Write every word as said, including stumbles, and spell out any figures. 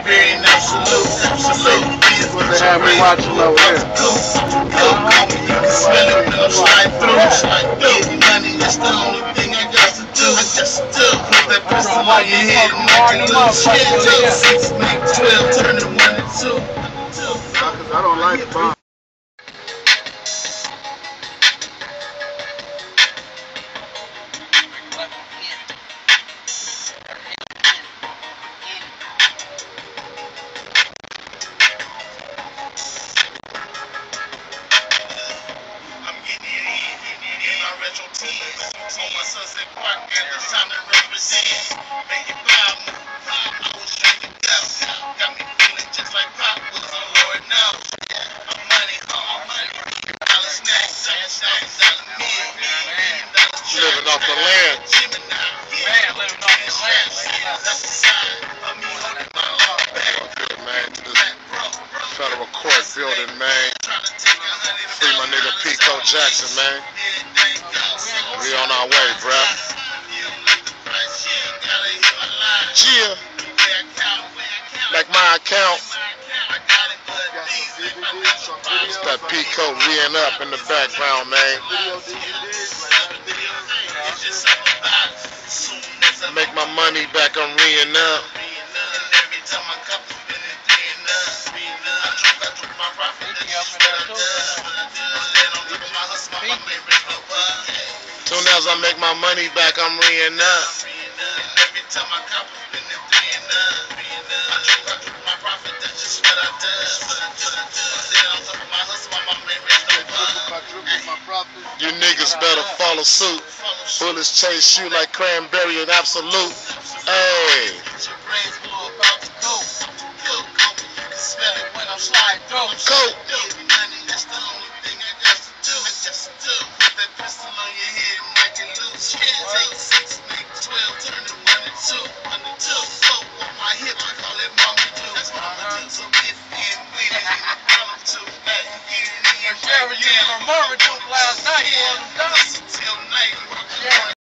being absolute, absolute. What they have me watching over here. You can smell it when I'm sliding through. Getting money, that's the only thing I got to do. I got to do. Put that pistol on your head and I can lose shit. Take six, make twelve, turn it one and two. Cause I don't like bomb. Retro teens on my Sunset Park and the time to represent. Make it vibe, move vibe. I was drinking down. Got me feeling just like Pop was on Lord knows. I'm money, home, money. Dollar snacks, dollar snacks, dollar meal, million dollar check. Living off the land. Man, living off the land. That's the sign of me holding my law back. Good, man. To this federal court building, man. Free my nigga P.coat Jackson, man. We on our way, bruh. Yeah. Like my account. It's that P.coat reeing up in the background, man. Make my money back, I'm reeing up. Soon as I make my money back, I'm reeing up. Every time I cop a spin it three and up. I drink, I drink my profit, that's just what I do. Then on top of my hustle, my mama ain't raised no bug. You niggas better follow suit. Bullets chase you like cranberry and absolute. Hey. Coat. Take six, make twelve, turn it one and two, one and two. Four on my hip, I call it mama do. That's mama do. So if and when it ain't a problem to hey, get it in. Sherry, you were murdered last night. Listen till night.